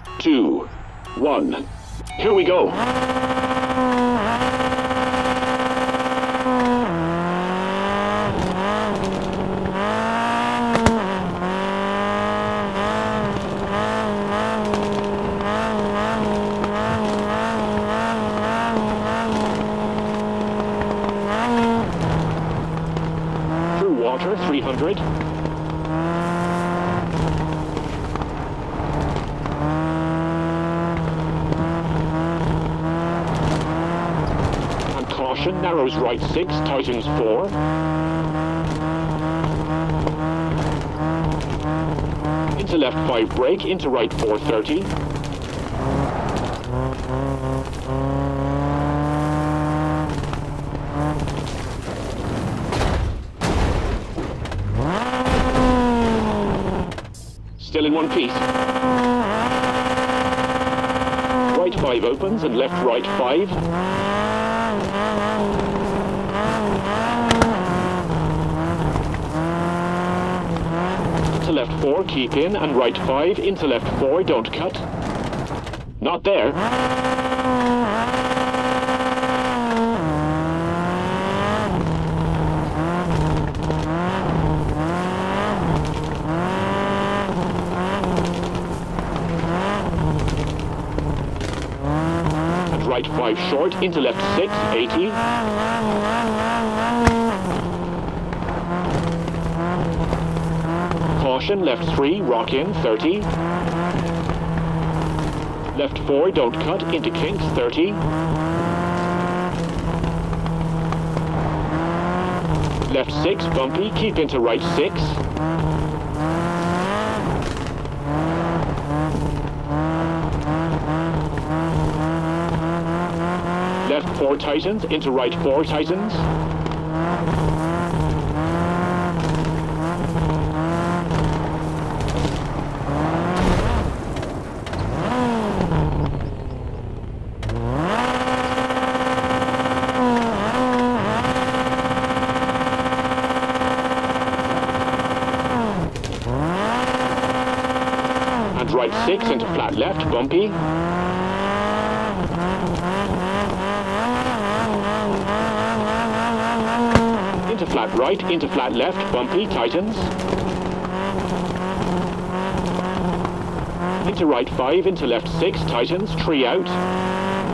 2, 1. Here we go. Through water, 300. Caution, narrows right 6, tightens 4. Into left 5 brake, into right 430. Still in one piece. Right 5 opens and left right 5. Into left 4, keep in, and right 5, into left 4, don't cut. Not there. And right 5 short, into left 6, 80. Caution, left 3, rock in, 30. Left 4, don't cut, into kinks, 30. Left 6, bumpy, keep into right 6. Left 4 tightens, into right 4 tightens. And right 6 into flat left, bumpy. Into flat right, into flat left, bumpy, tightens. Into right 5, into left 6, tightens, 3 out.